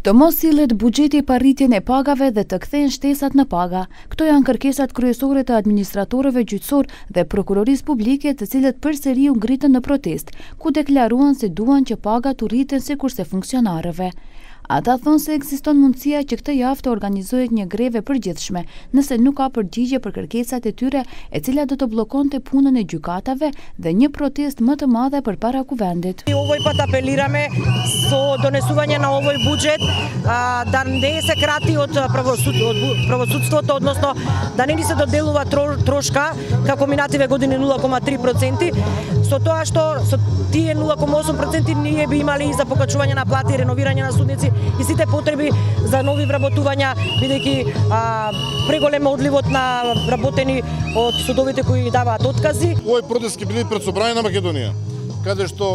Të mos sillet buxheti pa rritjen e pagave dhe të kthehen shtesat në paga. Këto janë kërkesat kryesore të administratorëve gjyqësor dhe prokurorisë publike, të cilët përsëri u ngritën në protestë, ku deklaruan se duan që pagat u rriten sikurse funksionarëve. Ata thonë se ekziston mundësia që këtë javë të organizohet një greve përgjithshme, nëse nuk ka përgjigje për kërkesat e tyre, e cila do të bllokonte punën e gjykatave dhe një protestë më të madhe përpara kuvendit. Ovoj put apelirаме со донесување на овој буџет да не се крати од правосудството, односно да не ни се доделува трошка како минативе години 0,3%, со тоа што со тие 0,8% ние би имали и за покачување на плати, реновирање на судници и сите потреби за нови вработувања, бидејќи преголем одливот на вработени од судовите кои даваат откази. Овој протест ќе биде пред собрание на Македонија, каде што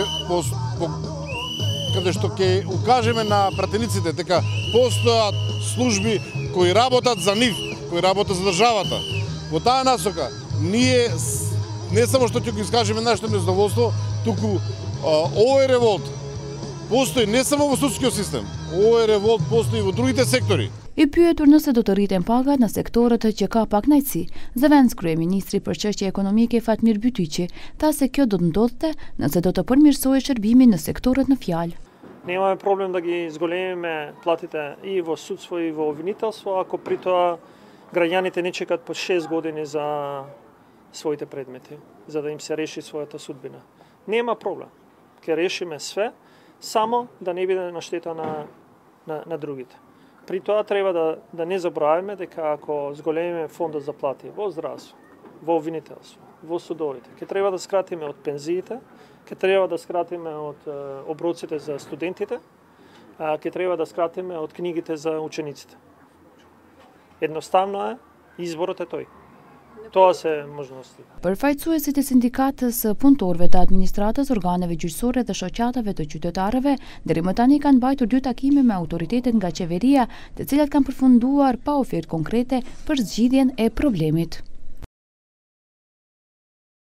ќе укажеме на пратениците дека постојат служби кои работат за нив, кои работат за државата. Во таа насока ние не само што ќе го искажеме нашето незадоволство, туку овој револт постои не само во судскиот систем, овој револт постои во другите сектори. I pyetur nëse do të rriten pagat në sektorët që ka pak knajtësi, zëvendës kryeministri për çështje ekonomike Fatmir Bytyqi tha se kjo do të ndodhte nëse do të përmirësohej shërbimi në sektorët në fjalë. Немаме проблем да ги зголемиме платите и во судство и во обвинителство, ако при тоа граѓаните не чекат по 6 години за своите предмети, за да им се реши својата судбина. Нема проблем. Ќе решиме све, само да не биде на штета на другите. При тоа треба да не забравиме дека ако зголемиме фондот за плати во здравство, во обвинителство, во судовите, ќе треба да скратиме од пензиите, ќе треба да скратиме од оброците за студентите, ќе треба да скратиме од книгите за учениците. Едноставно е, изборот е тој. Тоа се можности. Përfaqësuesit e sindikatës punëtorëve të administratës, organeve gjyqësore dhe shoqatave të qytetarëve deri më tani kanë mbajtur 2 takime me autoritetet nga qeveria, të cilat kanë përfunduar pa ofertë konkrete për zgjidhjen e problemit.